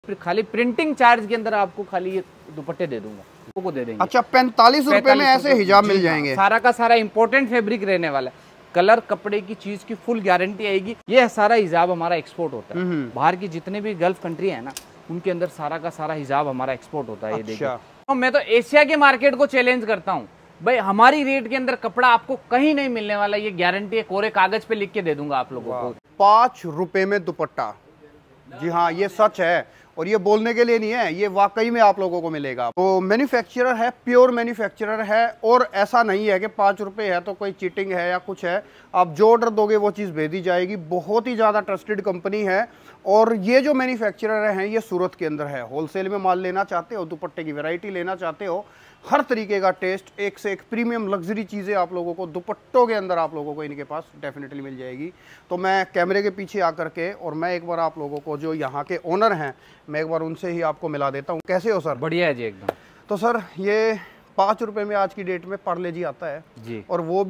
खाली printing charge के अंदर आपको खाली ये दुपट्टे दे दूंगा, को दे देंगे। अच्छा 45 रुपए में ऐसे हिजाब मिल जाएंगे। सारा का सारा इंपोर्टेंट फैब्रिक रहने वाला है, कलर कपड़े की चीज की फुल गारंटी आएगी। ये सारा हिजाब हमारा एक्सपोर्ट होता है, बाहर की जितने भी गल्फ कंट्री है ना उनके अंदर सारा का सारा हिजाब हमारा एक्सपोर्ट होता है। ये देखिए तो मैं तो एशिया के मार्केट को चैलेंज करता हूँ भाई, हमारी रेट के अंदर कपड़ा आपको कहीं नहीं मिलने वाला, ये गारंटी है, कोरे कागज पे लिख के दे दूंगा आप लोगों को। 5 रुपए में दुपट्टा, जी हाँ ये सच है और ये बोलने के लिए नहीं है, ये वाकई में आप लोगों को मिलेगा। तो मैन्युफैक्चरर है, प्योर मैन्युफैक्चरर है और ऐसा नहीं है कि 5 रुपए है तो कोई चीटिंग है या कुछ है। आप जो ऑर्डर दोगे वो चीज़ भेज दी जाएगी। बहुत ही ज़्यादा ट्रस्टेड कंपनी है और ये जो मैन्युफैक्चरर हैं ये सूरत के अंदर है। होलसेल में माल लेना चाहते हो, दुपट्टे की वैरायटी लेना चाहते हो, हर तरीके का टेस्ट, एक से एक प्रीमियम लग्जरी चीज़ें आप लोगों को दुपट्टों के अंदर आप लोगों को इनके पास डेफिनेटली मिल जाएगी। तो मैं कैमरे के पीछे आकर के और मैं एक बार आप लोगों को जो यहाँ के ओनर हैं मैं एक बार उनसे ही आपको मिला देता हूँ। कैसे हो सर? बढ़िया है जी एकदम। तो सर ये 5 रुपए में आज की डेट में पार्ले जी आता है जी, और वो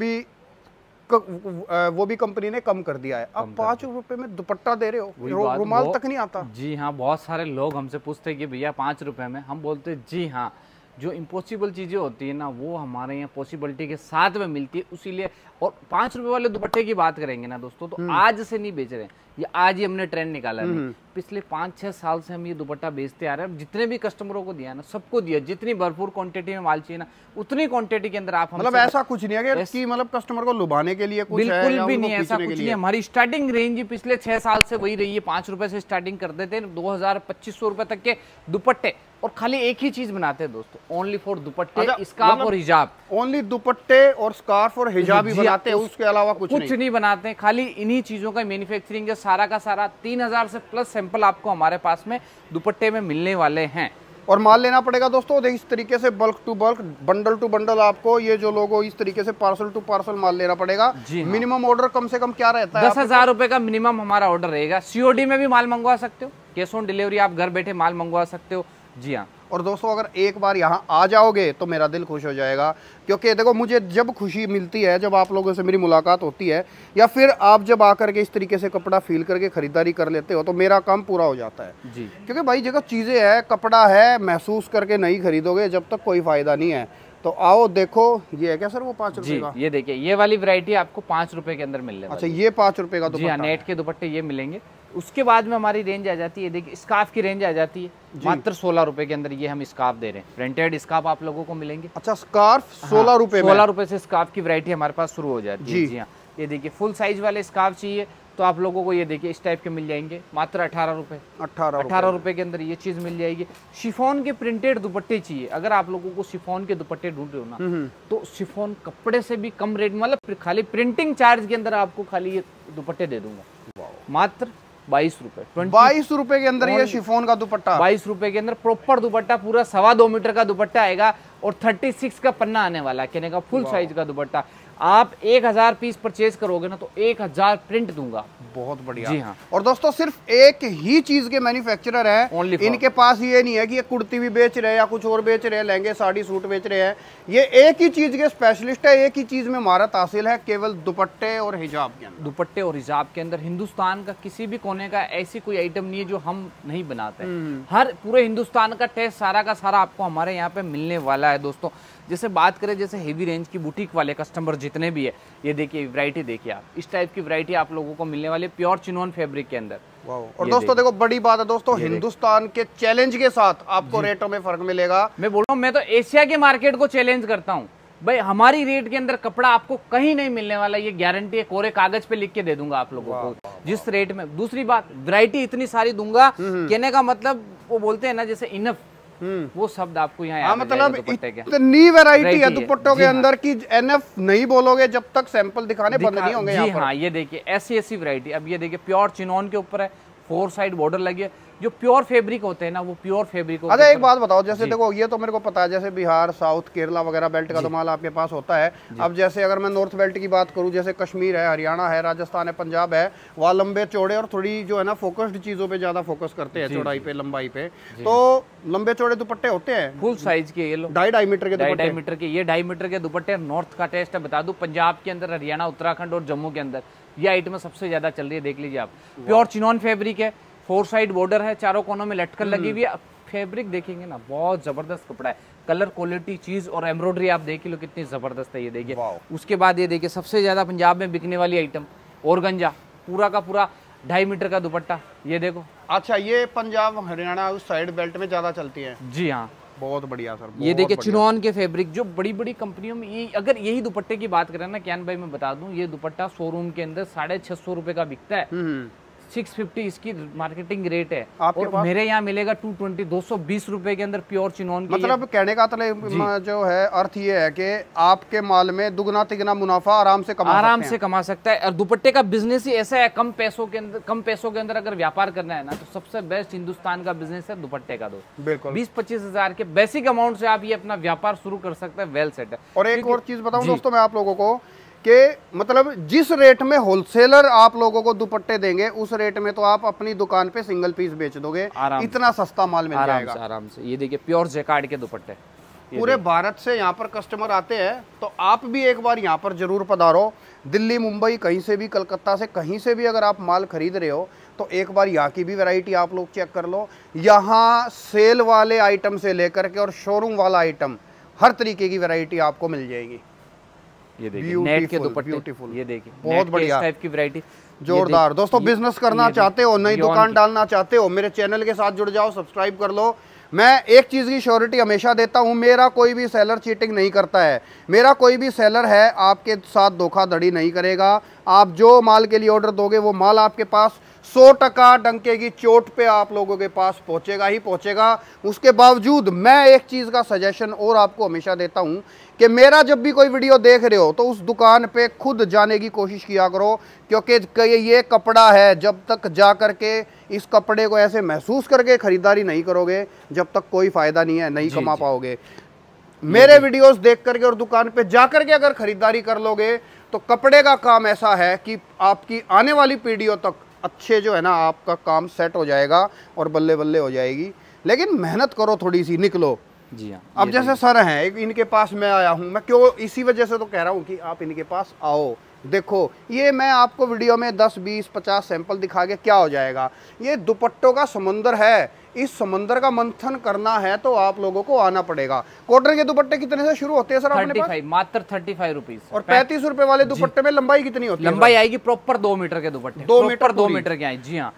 भी कंपनी ने कम कर दिया है। अब 5 रुपए में दुपट्टा दे रहे हो, रुमाल तक नहीं आता। जी हाँ, बहुत सारे लोग हमसे पूछते हैं कि भैया 5 रुपए में, हम बोलते हैं जी हाँ, जो इम्पॉसिबल चीज़ें होती है ना वो हमारे यहाँ पॉसिबिलिटी के साथ में मिलती है, उसीलिए। और 5 रुपए वाले दुपट्टे की बात करेंगे ना दोस्तों तो आज से नहीं बेच रहे हैं, ये आज ही हमने ट्रेंड निकाला है। पिछले 5-6 साल से हम ये दुपट्टा बेचते आ रहे हैं। जितने भी कस्टमरों को दिया ना सबको दिया, जितनी भरपूर क्वांटिटी में माल चाहिए ना उतनी क्वांटिटी के अंदर आप मतलब ऐसा कुछ नहीं है कि मतलब कस्टमर को लुभाने के लिए कुछ बिल्कुल भी नहीं, ऐसा कुछ नहीं। हमारी स्टार्टिंग रेंज ही पिछले 6 साल से वही रही है, 5 रुपए से स्टार्टिंग करते थे 2000-2500 रुपए तक के दुपट्टे, और खाली एक ही चीज बनाते हैं दोस्तों, ओनली फॉर दुपट्टे, स्कार्फ और हिजाब। ओनली दुपट्टे और स्कार्फ और हिजाब ही बनाते हैं, उसके अलावा कुछ नहीं बनाते हैं। खाली इन्हीं चीजों का मैन्युफैक्चरिंग है सारा का सारा। 3000 से प्लस सैंपल आपको हमारे पास में दुपट्टे में मिलने वाले हैं। और माल लेना पड़ेगा दोस्तों इस तरीके से bulk to bulk, bundle to bundle, आपको ये जो लोगो इस तरीके से पार्सल टू पार्सल माल लेना पड़ेगा। मिनिमम ऑर्डर कम से कम क्या रहता है? 10,000 रुपए का मिनिमम हमारा ऑर्डर रहेगा। सीओडी में भी माल मंगवा सकते हो, कैश ऑन डिलीवरी आप घर बैठे माल मंगवा सकते हो। जी हाँ। और दोस्तों अगर एक बार यहाँ आ जाओगे तो मेरा दिल खुश हो जाएगा, क्योंकि देखो मुझे जब खुशी मिलती है जब आप लोगों से मेरी मुलाकात होती है या फिर आप जब आकर के इस तरीके से कपड़ा फील करके खरीदारी कर लेते हो तो मेरा काम पूरा हो जाता है जी। क्योंकि भाई जगह चीज़ें हैं, कपड़ा है, महसूस करके नहीं खरीदोगे जब तक कोई फ़ायदा नहीं है। तो आओ देखो, ये है क्या सर वो 5 रुपए का? ये देखिए ये वाली वैरायटी आपको 5 रुपए के अंदर मिलने वाली। अच्छा ये 5 रुपए का दुपट्टा? नेट के दुपट्टे ये मिलेंगे। उसके बाद में हमारी रेंज आ जाती है, देखिए स्कार्फ की रेंज आ जाती है मात्र 16 रुपए के अंदर। ये हम स्कार्फ दे रहे हैं, प्रिंटेड स्कार्फ आप लोगों को मिलेंगे। अच्छा स्कार्फ 16 रुपए? 16 रुपए से स्कार्फ की वैरायटी हमारे पास शुरू हो जाती है। जी हाँ, ये देखिए फुल साइज वाले स्कार्फ चाहिए तो आप लोगों को ये देखिए इस टाइप के मिल जाएंगे मात्र 18 रुपए। 18 रुपए के अंदर ये चीज मिल जाएगी। शिफॉन के प्रिंटेड दुपट्टे चाहिए, अगर आप लोगों को शिफॉन के दुपट्टे ढूंढ रहे हो ना तो शिफॉन कपड़े से भी कम रेट, मतलब खाली प्रिंटिंग चार्ज के अंदर आपको खाली ये दुपट्टे दे दूंगा मात्र 22 रुपए। 22 रुपए के अंदर ये शिफॉन का दुपट्टा, 22 रुपए के अंदर प्रॉपर दुपट्टा, पूरा 2.25 मीटर का दुपट्टा आएगा और 36 का पन्ना आने वाला है, कहने का फुल साइज का दुपट्टा। आप 1000 पीस परचेज करोगे ना तो 1000 प्रिंट दूंगा। बहुत बढ़िया। जी हाँ। और दोस्तों सिर्फ एक ही चीज के मैन्युफैक्चरर हैं, इनके पास ये नहीं है कि ये कुर्ती भी बेच रहे हैं या कुछ और बेच रहे हैं, लहंगे साड़ी सूट बेच रहे हैं। ये एक ही चीज के स्पेशलिस्ट है, एक ही चीज में महारत हासिल है, केवल दुपट्टे और हिजाब के अंदर। दुपट्टे और हिजाब के अंदर हिंदुस्तान का किसी भी कोने का ऐसी कोई आइटम नहीं है जो हम नहीं बनाते हैं। हर पूरे हिंदुस्तान का टेस्ट सारा का सारा आपको हमारे यहाँ पे मिलने वाला है दोस्तों। जैसे बात करें जैसे हेवी रेंज की बुटीक वाले कस्टमर जितने भी है, ये देखिए वैरायटी देखिए आप, इस टाइप की वैरायटी आप लोगों को मिलने वाली है प्योर चिनोन फैब्रिक के अंदर। और दोस्तों देखो बड़ी बात है दोस्तों, हिंदुस्तान के चैलेंज के साथ आपको रेटों में फर्क मिलेगा। मैं बोल रहा हूँ मैं तो एशिया के मार्केट को चैलेंज करता हूँ भाई, हमारी रेट के अंदर कपड़ा आपको कहीं नहीं मिलने वाला, ये गारंटी है, कोरे कागज पे लिख के दे दूंगा आप लोगों को जिस रेट में। दूसरी बात वैरायटी इतनी सारी दूंगा, कहने का मतलब वो बोलते हैं ना जैसे इनफ, वो शब्द आपको यहाँ मतलब इतनी वैरायटी है दुपट्टों के अंदर की एनएफ नहीं बोलोगे जब तक सैंपल दिखाने बंद नहीं होंगे। जी हाँ, ये देखिए ऐसी वैरायटी। अब ये देखिए प्योर चिनॉन के ऊपर है, 4 साइड बॉर्डर लगी है, जो प्योर फैब्रिक होते हैं ना वो प्योर फैब्रिक। अच्छा एक बात बताओ, जैसे देखो ये तो मेरे को पता है जैसे बिहार, साउथ, केरला वगैरह बेल्ट का तो माल आपके पास होता है। अब जैसे अगर मैं नॉर्थ बेल्ट की बात करूं, जैसे कश्मीर है, हरियाणा है, राजस्थान है, पंजाब है, वहाँ लंबे चौड़े और थोड़ी जो है ना फोकस्ड चीजों पे ज्यादा फोकस करते हैं, चौड़ाई पे, लंबाई पे। तो लंबे चौड़े दुपट्टे होते हैं फुल साइज के, ये लो 2.5 मीटर के, 2.5 मीटर के, ये 2.5 मीटर के दुपट्टे। नॉर्थ का टेस्ट है बता दूं, पंजाब के अंदर, हरियाणा, उत्तराखंड और जम्मू के अंदर ये आइटम सबसे ज्यादा चल रही है, देख लीजिए आप। प्योर चिनॉन फैब्रिक है, 4 साइड बॉर्डर है, चारों कोनों में लटकन लगी हुई है। फैब्रिक देखेंगे ना, बहुत जबरदस्त कपड़ा है, कलर क्वालिटी चीज और एम्ब्रॉयडरी आप देख लो कितनी जबरदस्त है। ये देखिए, उसके बाद ये देखिए सबसे ज्यादा पंजाब में बिकने वाली आइटम ऑर्गेन्जा, पूरा का पूरा 2.5 मीटर का दुपट्टा, ये देखो। अच्छा, ये पंजाब हरियाणा उस साइड बेल्ट में ज्यादा चलती है। जी हाँ, बहुत बढ़िया सर। ये देखिए चिनॉन के फैब्रिक, जो बड़ी बड़ी कंपनियों में ये, अगर यही दुपट्टे की बात करें ना क्यान भाई, मैं बता दूं ये दुपट्टा शोरूम के अंदर 650 रुपए का बिकता है। 650 इसकी मार्केटिंग रेट है, और मेरे यहाँ मिलेगा 220 220 रुपए के अंदर प्योर चिनॉन की। मतलब कहने का जो है अर्थ ये है कि आपके माल में दुगना तिगना मुनाफा आराम से कमा सकता है। और दुपट्टे का बिजनेस ही ऐसा है, कम पैसों के अंदर अगर व्यापार करना है ना, तो सबसे बेस्ट हिंदुस्तान का बिजनेस है दुपट्टे का। बिल्कुल 20-25 हजार के बेसिक अमाउंट से आप ये अपना व्यापार शुरू कर सकते हैं, वेल सेट है। और एक और चीज बताऊं दोस्तों मैं आप लोगों को, कि मतलब जिस रेट में होलसेलर आप लोगों को दुपट्टे देंगे, उस रेट में तो आप अपनी दुकान पे सिंगल पीस बेच दोगे, इतना सस्ता माल मिल जाएगा आराम से। ये देखिए प्योर जैकार्ड के दुपट्टे, पूरे भारत से यहाँ पर कस्टमर आते हैं, तो आप भी एक बार यहाँ पर जरूर पधारो। दिल्ली, मुंबई, कहीं से भी, कलकत्ता से कहीं से भी अगर आप माल खरीद रहे हो, तो एक बार यहाँ की भी वैरायटी आप लोग चेक कर लो। यहाँ सेल वाले आइटम से लेकर के और शोरूम वाला आइटम, हर तरीके की वैरायटी आपको मिल जाएगी। ये देखिए नेट के दुपट्टे, ब्यूटीफुल, ये देखिए बहुत बढ़िया टाइप की वैरायटी, जोरदार। दोस्तों बिजनेस करना चाहते हो, नई दुकान डालना चाहते हो, मेरे चैनल के साथ जुड़ जाओ, सब्सक्राइब कर लो। मैं एक चीज़ की श्योरिटी हमेशा देता हूं, मेरा कोई भी सेलर चीटिंग नहीं करता है। मेरा कोई भी सेलर है आपके साथ धोखाधड़ी नहीं करेगा। आप जो माल के लिए ऑर्डर दोगे, वो माल आपके पास 100% डंके की चोट पे आप लोगों के पास पहुंचेगा ही पहुंचेगा। उसके बावजूद मैं एक चीज़ का सजेशन और आपको हमेशा देता हूं कि मेरा जब भी कोई वीडियो देख रहे हो, तो उस दुकान पे खुद जाने की कोशिश किया करो, क्योंकि ये कपड़ा है, जब तक जा करके इस कपड़े को ऐसे महसूस करके खरीदारी नहीं करोगे, जब तक कोई फ़ायदा नहीं है, नहीं कमा पाओगे। मेरे वीडियोस देख करके और दुकान पे जा करके अगर खरीदारी कर लोगे, तो कपड़े का काम ऐसा है कि आपकी आने वाली पीढ़ियों तक अच्छे जो है ना, आपका काम सेट हो जाएगा और बल्ले बल्ले हो जाएगी। लेकिन मेहनत करो, थोड़ी सी निकलो। जी हाँ, अब जैसे सर हैं, इनके पास मैं आया हूँ, मैं क्यों इसी वजह से तो कह रहा हूँ कि आप इनके पास आओ। देखो, ये मैं आपको वीडियो में 10, 20, 50 सैंपल दिखा के क्या हो जाएगा। ये दुपट्टों का समुंदर है, इस समंदर का मंथन करना है तो आप लोगों को आना पड़ेगा। कॉटन के दुपट्टे कितने से शुरू होते हैं सर अपने पास? मात्र 35 रुपीज। और 35 रुपए वाले दुपट्टे में लंबाई कितनी होती है? लंबाई आएगी प्रॉपर 2 मीटर के दुपट्टे, 2 मीटर के आए। जी हाँ,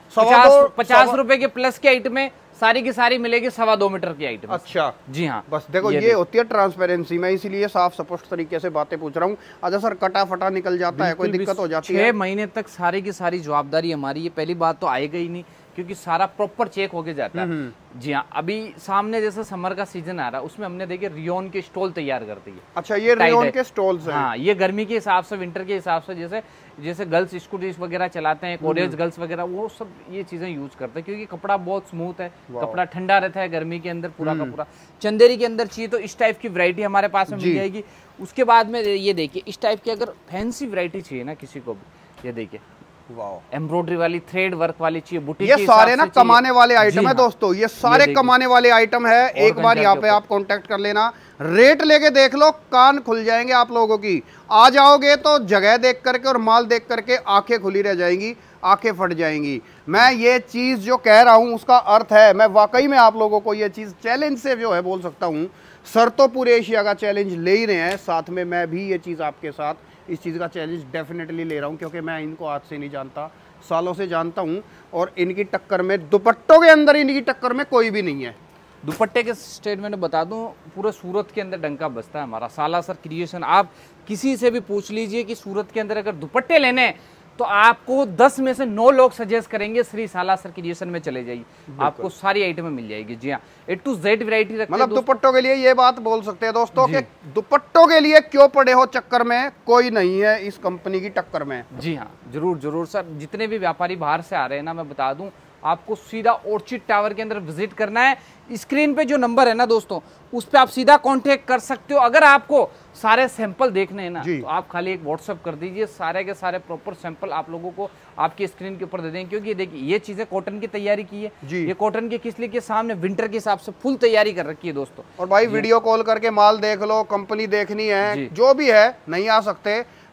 50 रुपए के प्लस के आइटम में सारी की सारी मिलेगी 2.25 मीटर की आइटम। अच्छा, जी हाँ, बस देखो ये होती है ट्रांसपेरेंसी। मैं इसीलिए साफ स्पष्ट तरीके से बातें पूछ रहा हूँ। अच्छा सर, कटा फटा निकल जाता है, कोई दिक्कत हो जाती है? 6 महीने तक सारी की सारी जवाबदारी हमारी। ये पहली बात तो आएगा ही नहीं, क्योंकि सारा प्रॉपर चेक होके जाता है। जी हाँ, अभी सामने जैसे समर का सीजन आ रहा है, उसमें हमने देखिए रियोन के स्टॉल तैयार कर दिए। अच्छा, ये रियोन के स्टॉल्स हैं। हाँ, ये गर्मी के हिसाब से, विंटर के हिसाब से, जैसे गर्ल्स स्कूटीज वगैरह चलाते हैं, कॉलेज गर्ल्स वगैरह, वो सब ये चीजें यूज करते हैं, क्योंकि कपड़ा बहुत स्मूथ है, कपड़ा ठंडा रहता है गर्मी के अंदर पूरा का पूरा। चंदेरी के अंदर चाहिए तो इस टाइप की वैरायटी हमारे पास में मिल जाएगी। उसके बाद में ये देखिए, इस टाइप की अगर फैंसी वैरायटी चाहिए ना किसी को भी, ये देखिए एम्ब्रॉयडरी वाली, थ्रेड वर्क वाली चाहिए, बुटीक ये सारे ना कमाने वाले आइटम है दोस्तों, ये सारे कमाने वाले आइटम है। एक बार यहाँ पे आप कांटेक्ट कर लेना, रेट लेके देख लो, कान खुल जाएंगे आप लोगों की। आ जाओगे तो जगह देख करके और माल देख करके आंखें खुली रह जाएंगी, आंखें फट जाएंगी। मैं ये चीज जो कह रहा हूँ उसका अर्थ है, मैं वाकई में आप लोगों को ये चीज चैलेंज से जो है बोल सकता हूँ। सर तो पूरे एशिया का चैलेंज ले ही रहे हैं, साथ में मैं भी ये चीज आपके साथ इस चीज़ का चैलेंज डेफिनेटली ले रहा हूँ, क्योंकि मैं इनको आज से नहीं जानता, सालों से जानता हूँ। और इनकी टक्कर में, दुपट्टों के अंदर इनकी टक्कर में कोई भी नहीं है। दुपट्टे के स्टेटमेंट बता दूं, पूरे सूरत के अंदर डंका बजता है हमारा सालासर क्रिएशन। आप किसी से भी पूछ लीजिए कि सूरत के अंदर अगर दुपट्टे लेने, तो आपको 10 में से 9 लोग सजेस्ट करेंगे श्री सालासर क्रिएशन में चले जाइए, आपको सारी आइटमें मिल जाएगी। जी हाँ, A to Z वैरायटी रखते हैं। मतलब दुपट्टों के लिए ये बात बोल सकते हैं दोस्तों कि दुपट्टों के लिए क्यों पड़े हो चक्कर में, कोई नहीं है इस कंपनी की टक्कर में। जी हाँ, जरूर जरूर सर। जितने भी व्यापारी बाहर से आ रहे हैं ना, मैं बता दूं, आपको सीधा ऑर्चिड टावर के अंदर विजिट करना है। स्क्रीन पे जो नंबर है ना दोस्तों, उस पे आप सीधा कांटेक्ट कर सकते हो। अगर आपको सारे सैंपल देखने हैं ना, तो आप खाली एक व्हाट्सएप कर दीजिए, सारे के सारे प्रॉपर सैंपल आप लोगों को आपकी स्क्रीन के ऊपर दे देंगे। क्योंकि देखिए, ये चीजें कॉटन की तैयारी की है, ये कॉटन के किस लिए के सामने विंटर के हिसाब से फुल तैयारी कर रखी है दोस्तों। और भाई वीडियो कॉल करके माल देख लो, कंपनी देखनी है, जो भी है, नहीं आ सकते,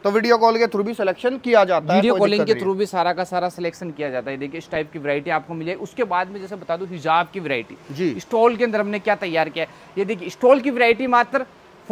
तो वीडियो कॉल के थ्रू भी सिलेक्शन किया जाता है, वीडियो कॉलिंग के थ्रू भी सारा का सारा सिलेक्शन किया जाता है। देखिए इस टाइप की वैरायटी आपको मिल जाएगी। उसके बाद में जैसे बता दूं हिजाब की वैरायटी जी, स्टॉल के अंदर हमने क्या तैयार किया है, ये देखिए स्टॉल की वैरायटी मात्र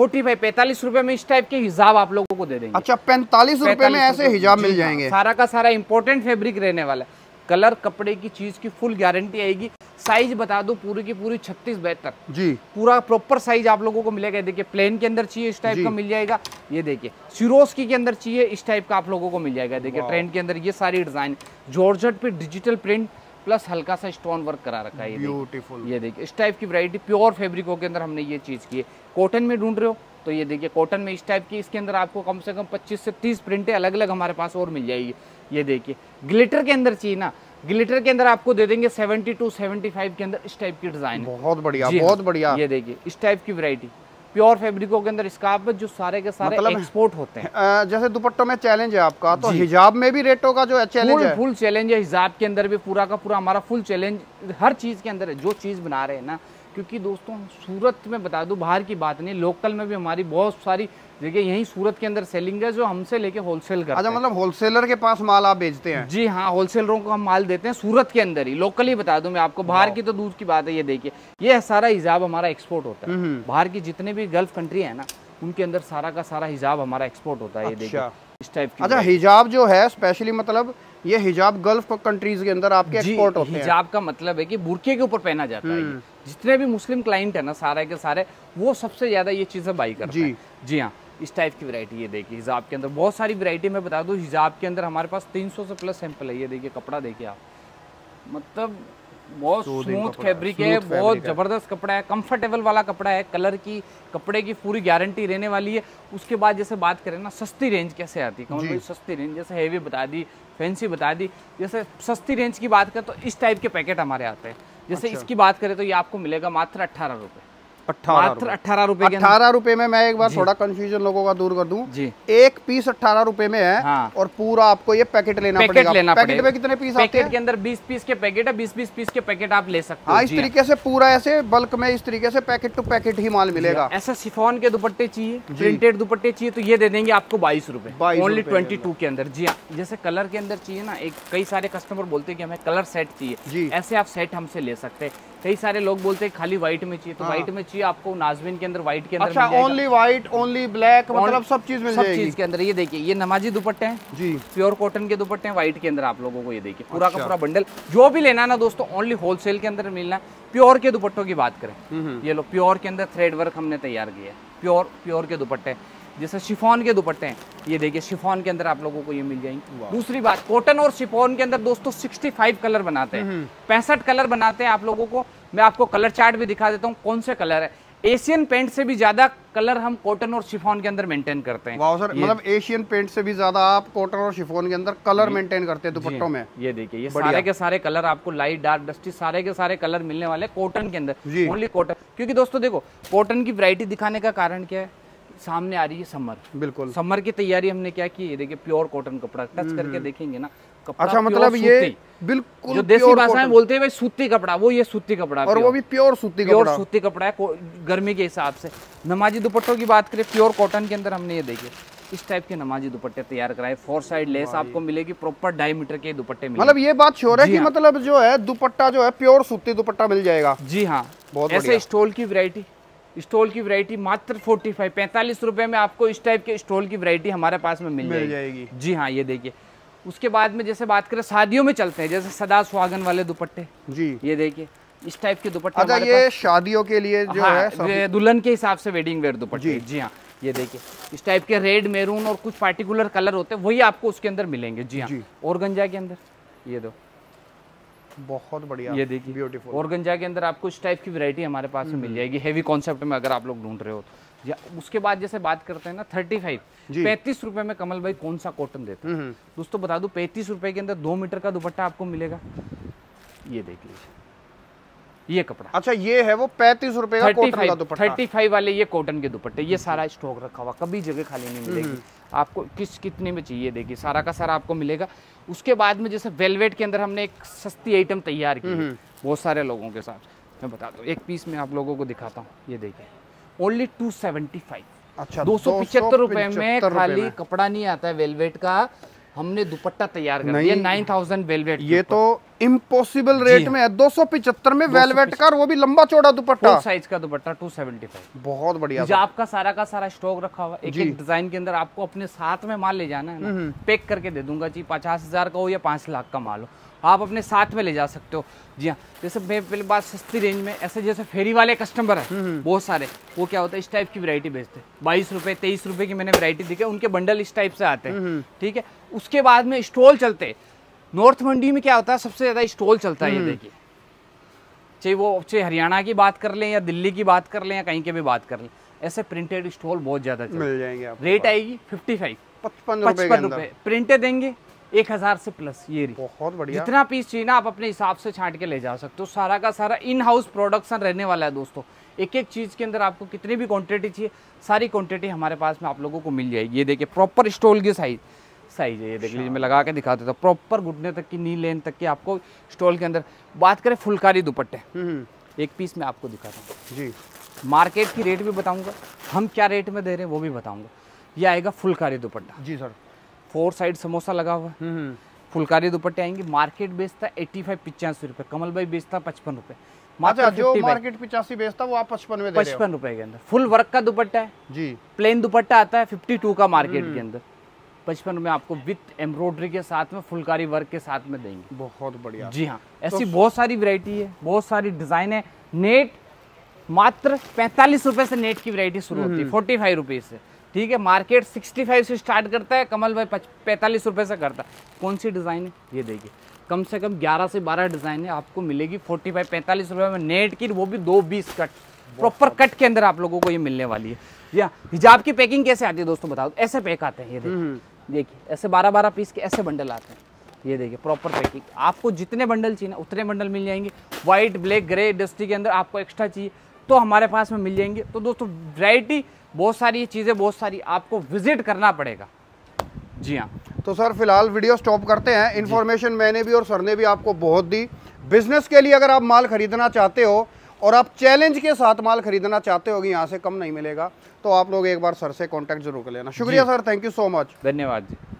45 रुपए में इस टाइप के हिजाब आप लोगों को दे देंगे। अच्छा 45 रुपए में ऐसे हिजाब मिल जाएंगे। सारा का सारा इंपॉर्टेंट फैब्रिक रहने वाला है। कलर कपड़े की चीज की फुल गारंटी आएगी। साइज बता दो पूरी की पूरी 36-72 जी, पूरा प्रॉपर साइज आप लोगों को मिलेगा। देखिए प्लेन के अंदर चाहिए इस टाइप का मिल जाएगा। ये देखिए सिरोस्की के अंदर चाहिए इस टाइप का आप लोगों को मिल जाएगा। देखिए ट्रेंड के अंदर ये सारी डिजाइन जॉर्जेट पे डिजिटल प्रिंट प्लस हल्का सा स्टोन वर्क करा रखा है। ब्यूटीफुल। ये देखिए इस टाइप की वैरायटी प्योर फैब्रिकों के अंदर हमने ये चीज की है। कॉटन में ढूंढ रहे हो तो ये देखिए कॉटन में इस टाइप की, इसके अंदर आपको कम से कम 25 से 30 प्रिंटें अलग अलग हमारे पास और मिल जाएगी। ये देखिए ग्लिटर के अंदर चाहिए ना, ग्लिटर के अंदर आपको दे देंगे 72-75 के अंदर इस टाइप की डिजाइन। बहुत बढ़िया, बहुत बढ़िया। ये देखिए इस टाइप की वैरायटी प्योर फैब्रिकों के अंदर स्कार्फ जो सारे के सारे मतलब एक्सपोर्ट होते हैं। जैसे दुपट्टों में चैलेंज है आपका, तो हिजाब में भी रेटों का जो है चैलेंज है? फुल चैलेंज है। हिजाब के अंदर भी पूरा का पूरा हमारा फुल चैलेंज हर चीज के अंदर है जो चीज बना रहे हैं ना। क्योंकि दोस्तों सूरत में बता दूं बाहर की बात नहीं, लोकल में भी हमारी बहुत सारी जगह यही सूरत के अंदर सेलिंग है जो हमसे लेके होलसेल करते हैं। अच्छा मतलब होलसेलर के पास माल आप बेचते हैं? जी हाँ, होलसेलरों को हम माल देते हैं सूरत के अंदर ही, लोकली बता दूं मैं आपको, बाहर की तो दूर की बात है। ये देखिए ये सारा हिजाब हमारा एक्सपोर्ट होता है। बाहर की जितने भी गल्फ कंट्री है ना उनके अंदर सारा का सारा हिजाब हमारा एक्सपोर्ट होता है। ये देखिए इस टाइप की। अच्छा हिजाब जो है स्पेशली मतलब ये हिजाब गल्फ कंट्रीज के अंदर आपके एक्सपोर्ट होते हैं? हिजाब का मतलब है कि बुर्के के ऊपर पहना जाता है। जितने भी मुस्लिम क्लाइंट है ना सारे के सारे वो सबसे ज्यादा ये चीजें बाई करते हैं। जी हाँ, इस टाइप की वैरायटी। ये देखिए हिजाब के अंदर बहुत सारी वैरायटी मैं बता दूं। हिजाब के अंदर हमारे पास 300 से प्लस सैंपल है। ये देखिए कपड़ा देखिए आप, मतलब बहुत स्मूथ फैब्रिक है, बहुत जबरदस्त कपड़ा है, कंफर्टेबल वाला कपड़ा है। कलर की कपड़े की पूरी गारंटी रहने वाली है। उसके बाद जैसे बात करें ना सस्ती रेंज कैसे आती है, भाई सस्ती रेंज जैसे हेवी बता दी, फैंसी बता दी। जैसे सस्ती रेंज की बात करें तो इस टाइप के पैकेट हमारे आते हैं। जैसे इसकी बात करें तो ये आपको मिलेगा मात्र 18 रुपए। 18 रुपए। 18 रुपए में मैं एक बार थोड़ा कंफ्यूजन लोगों का दूर कर दूं जी। एक पीस 18 रुपए में है। हाँ। और पूरा आपको ये पैकेट लेना पड़ेगा। पैकेट में कितने पीस आते हैं? पैकेट के अंदर 20 पीस के पैकेट है, 20-20 पीस के पैकेट आप ले सकते हो। हाँ, इस तरीके से पूरा ऐसे बल्क में इस तरीके से पैकेट टू पैकेट ही माल मिलेगा। ऐसा शिफॉन के दुपट्टे चाहिए, प्रिंटेड दुपट्टे चाहिए तो ये दे देंगे आपको 22 रुपए ओनली 22 के अंदर। जी हाँ, जैसे कलर के अंदर चाहिए ना, एक कई सारे कस्टमर बोलते हैं कि हमें कलर सेट चाहिए, ऐसे आप सेट हमसे ले सकते हैं। कई सारे लोग बोलते हैं खाली व्हाइट में चाहिए तो व्हाइट में चाहिए आपको नाजमीन के अंदर व्हाइट के अंदर। अच्छा ओनली व्हाइट, ओनली ब्लैक, मतलब सब चीज मिल जाएगी। सब चीज के अंदर। ये देखिए ये नमाजी दुपट्टे हैं जी, प्योर कॉटन के दुपट्टे हैं व्हाइट के अंदर आप लोगों को। ये देखिए पूरा का पूरा बंडल जो भी लेना ना दोस्तों ओनली होलसेल के अंदर मिलना है। प्योर के दुपट्टों की बात करें, ये लो प्योर के अंदर थ्रेड वर्क हमने तैयार किया है। प्योर के दुपट्टे जैसे शिफॉन के दुपट्टे हैं, ये देखिए शिफॉन के अंदर आप लोगों को ये मिल जाएंगे। दूसरी बात कॉटन और शिफॉन के अंदर दोस्तों 65 कलर बनाते हैं, 65 कलर बनाते हैं आप लोगों को। मैं आपको कलर चार्ट भी दिखा देता हूँ कौन से कलर है। एशियन पेंट से भी ज्यादा कलर हम कॉटन और शिफॉन के अंदर मेंटेन करते हैं। वाह सर, मतलब एशियन पेंट से भी ज्यादा आप कॉटन और शिफॉन के अंदर कलर मेंटेन करते हैं दुपट्टों में। ये देखिए ये सारे के सारे कलर आपको लाइट डार्क डस्टी सारे के सारे कलर मिलने वाले कॉटन के अंदर, ओनली कॉटन। क्योंकि दोस्तों देखो कॉटन की वैरायटी दिखाने का कारण क्या है, सामने आ रही है समर। बिल्कुल समर की तैयारी हमने क्या की, देखिए प्योर कॉटन कपड़ा टच करके देखेंगे ना। अच्छा मतलब ये बिल्कुल जो देसी भाषा में बोलते हैं भाई सूती कपड़ा, वो ये सूती कपड़ा और वो भी प्योर सूती कपड़ा है गर्मी के हिसाब से। नमाजी दुपट्टों की बात करें प्योर कॉटन के अंदर हमने ये देखिए इस टाइप के नमाजी दुपट्टे तैयार कराए। 4 साइड लेस आपको मिलेगी, प्रॉपर डायमीटर के दुपट्टे मिलेंगे। मतलब ये बात श्योर है कि मतलब जो है दुपट्टा जो है प्योर सूती दुपट्टा मिल जाएगा। जी हाँ, ऐसे स्टोल की वैरायटी मात्र 45 रुपए में आपको इस टाइप के स्टोल की वैरायटी हमारे पास में मिल जाएगी। जी हाँ, ये देखिए। उसके बाद में जैसे बात करें शादियों में चलते हैं, जैसे सदा सुहागन वाले दुपट्टे जी, ये देखिए इस टाइप के दुपट्टे। अच्छा ये शादियों के लिए जो है दुल्हन के हिसाब से वेडिंग वेयर दुपट्टे। जी हाँ, ये देखिए इस टाइप के रेड मैरून और कुछ पार्टिकुलर कलर होते हैं वही आपको उसके अंदर मिलेंगे। जी हाँ, ऑर्गेन्जा के अंदर ये दो बहुत बढ़िया, ये देखिए ब्यूटीफुल ऑर्गेन्जा के अंदर आपको इस टाइप की वैरायटी हमारे पास में मिल जाएगी हेवी कॉन्सेप्ट में अगर आप लोग ढूंढ रहे हो तो। उसके बाद जैसे बात करते हैं ना 35 रुपए में कमल भाई कौन सा कॉटन देते हैं दोस्तों बता दूं। 35 रुपए के अंदर 2 मीटर का दुपट्टा आपको मिलेगा। ये देख लीजिए ये कपड़ा। अच्छा ये है वो 35 रुपए का कॉटन का दुपट्टा। 35 वाले ये कॉटन के दुपट्टे, ये सारा स्टॉक रखा हुआ, कभी जगह खाली नहीं मिलेगी आपको। कितने में चाहिए देखिए सारा का सारा आपको मिलेगा। उसके बाद में जैसे वेलवेट के अंदर हमने एक सस्ती आइटम तैयार की है बहुत सारे लोगों के साथ। मैं बता दूं एक पीस में आप लोगों को दिखाता हूँ, ये देखिए ओनली 275। अच्छा, 275 रुपए में 275 खाली में। कपड़ा नहीं आता है वेलवेट का, हमने दुपट्टा तैयार कर दिया 9000 वेलवेट। ये तो इम्पॉसिबल रेट में है, 275 में वेलवेट का, और वो भी लंबा चौड़ा दुपट्टा, फुल साइज का दुपट्टा 275। बहुत बढ़िया। जो आपका सारा का सारा स्टॉक रखा हुआ, एक एक डिजाइन के अंदर आपको अपने साथ में माल ले जाना है ना, पैक करके दे दूंगा जी, 50,000 का हो या 5 लाख का माल हो, आप अपने साथ में ले जा सकते हो। जी हाँ, जैसे मैं पहले बात सस्ती रेंज में, ऐसे जैसे फेरी वाले कस्टमर है बहुत सारे, वो क्या होता है इस टाइप की वैरायटी बेचते हैं, 22 रुपए 23 रुपए की मैंने वैरायटी दिखे, उनके बंडल इस टाइप से आते हैं, ठीक है। उसके बाद में स्टॉल चलते, नॉर्थ मंडी में क्या होता है सबसे ज्यादा स्टॉल चलता है, ये देखिए, चाहे हरियाणा की बात कर लें या दिल्ली की बात कर लें या कहीं के भी बात कर लें, ऐसे प्रिंटेड स्टॉल बहुत ज्यादा मिल जाएंगे आपको। रेट आएगी 55 55 रुपए, प्रिंटेड देंगे 1000 से प्लस। ये बहुत बढ़िया। जितना पीस चाहिए ना आप अपने हिसाब से छांट के ले जा सकते हो, सारा का सारा इन हाउस प्रोडक्शन रहने वाला है दोस्तों। एक एक चीज के अंदर आपको कितनी भी क्वांटिटी चाहिए, सारी क्वांटिटी हमारे पास में आप लोगों को मिल जाएगी। ये देखिए प्रॉपर स्टॉल की साइज है, ये देख लीजिए, मैं लगा के दिखा देता हूँ, प्रॉपर घुटने तक की, नी लेन तक की आपको स्टॉल के अंदर। बात करें फुलकारी दुपट्टे, एक पीस में आपको दिखाता हूँ जी, मार्केट की रेट भी बताऊंगा, हम क्या रेट में दे रहे हैं वो भी बताऊंगा। ये आएगा फुलकारी दुपट्टा जी सर, 4 साइड समोसा लगा हुआ है, फुलकारी दुपट्टे आएंगे। मार्केट बेचता है 85-85 रुपए, कमल भाई बेचता है 55 रुपए, अच्छा, जो मार्केट 85 बेचता वो आप 55 में दे रहे हो। 55 रुपए के अंदर फुल वर्क का दुपट्टा है जी, प्लेन दुपट्टा आता है 52 का मार्केट के अंदर, 55 में आपको विथ एम्ब्रॉयडरी के साथ में फुलकारी वर्क के साथ में देंगे। बहुत बढ़िया। जी हाँ, ऐसी बहुत सारी वैरायटी है, बहुत सारी डिजाइन है। नेट मात्र 45 रुपए से नेट की वैरायटी शुरू होती है, 45 रुपीज से, ठीक है। मार्केट 65 से स्टार्ट करता है, कमल भाई 45 रुपए से करता है। कौन सी डिजाइन है ये देखिए, कम से कम 11 से 12 डिजाइन है, आपको मिलेगी 45-45 रुपए में नेट की, वो भी 2-20 कट, प्रॉपर कट के अंदर आप लोगों को ये मिलने वाली है। या हिजाब की पैकिंग कैसे आती है दोस्तों बताओ, ऐसे पैक आते हैं, ये देखिए ऐसे 12-12 पीस के ऐसे बंडल आते हैं, ये देखिए प्रॉपर पैकिंग। आपको जितने बंडल चाहिए ना उतने बंडल मिल जाएंगे। व्हाइट, ब्लैक, ग्रे, डस्टी के अंदर आपको एक्स्ट्रा चाहिए तो हमारे पास में मिल जाएंगे। तो दोस्तों वैरायटी बहुत सारी, चीज़ें बहुत सारी, आपको विजिट करना पड़ेगा। जी हाँ, तो सर फिलहाल वीडियो स्टॉप करते हैं। इन्फॉर्मेशन मैंने भी और सर ने भी आपको बहुत दी। बिजनेस के लिए अगर आप माल खरीदना चाहते हो और आप चैलेंज के साथ माल खरीदना चाहते हो कि यहाँ से कम नहीं मिलेगा, तो आप लोग एक बार सर से कांटेक्ट जरूर कर लेना। शुक्रिया sir, thank you so much. धन्यवाद जी।